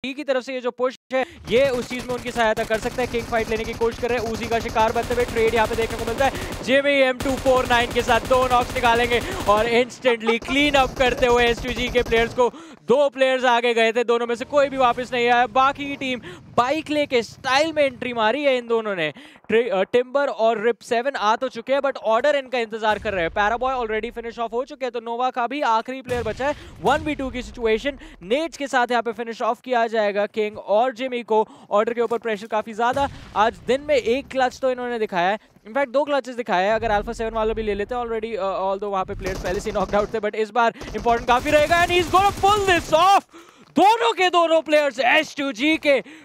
की तरफ से ये जो पुश है ये उस चीज में उनकी सहायता कर सकता है। किंग फाइट लेने की कोशिश कर रहे हैं, उसी का शिकार बनते हुए ट्रेड यहाँ पे देखने को मिलता है। जिमी M249 के साथ 2 नॉक्स निकालेंगे और इंस्टेंटली क्लीन अप करते हुए S2G के प्लेयर्स को 2 प्लेयर्स आगे गए थे, दोनों में से कोई भी वापस नहीं आया। बाकी की टीम बाइक लेके स्टाइल में एंट्री मारी है इन दोनों ने। टिम्बर और रिप 7 आ तो चुके हैं बट ऑर्डर इनका इंतजार कर रहे हैं। पैराबॉय ऑलरेडी फिनिश ऑफ हो चुके हैं, तो नोवा का भी आखिरी प्लेयर बचा है। 1v2 की सिचुएशन, नेट्स के साथ यहाँ पे फिनिश ऑफ किया जाएगा किंग और जिमी को। ऑर्डर के ऊपर प्रेशर काफी ज्यादा। आज दिन में एक क्लच तो इन्होंने दिखाया है, इनफैक्ट 2 क्लचेस दिखाया है। अगर अल्फा 7 वाला भी ले लेते हैं ऑलरेडी, ऑल्दो वहां पे प्लेयर्स पहले से नॉकड आउट थे, बट इस बार इंपॉर्टेंट काफी रहेगा and he is gonna pull this off. दोनों के दोनों प्लेयर्स S2G के